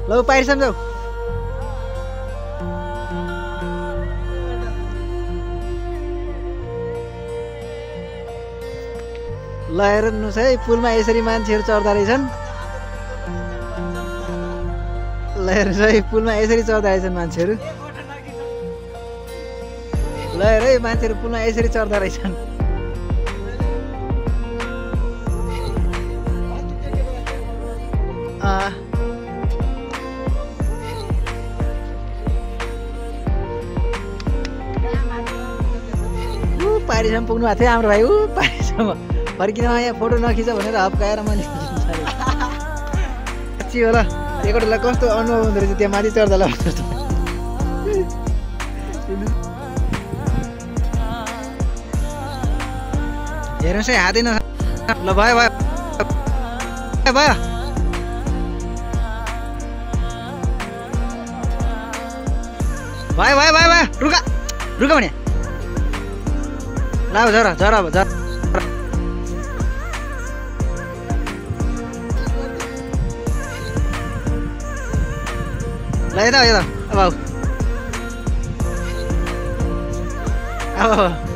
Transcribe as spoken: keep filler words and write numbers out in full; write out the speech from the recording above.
ल पाइर सम्झौ ल हेर्नुहोस् है पुलमा यसरी मान्छेहरू चढ्दा रहेछन् ल हेर्नुहोस् है पुलमा यसरी चढ्दा रहेछन् मान्छेहरू ल हेर है मान्छेहरू पुलमा यसरी चढ्दा रहेछन् पारीसम्म पुग्नु भएको थियो हाम्रो भाइ ऊ पारीसम्म फर्किँदा यहाँ फोटो नखिच भनेर हप्काएर मैले साँच्ची होला एकपल्ट कस्तो अनुभव हुँदो रहेछ त्यहाँ माथि चढ्दा ल हेर्नुहोस् है हातै न ल भयो भयो भयो भयो भयो भयो भयो रुका रुका भने ल झर झर अब झर ल यता यता अब अब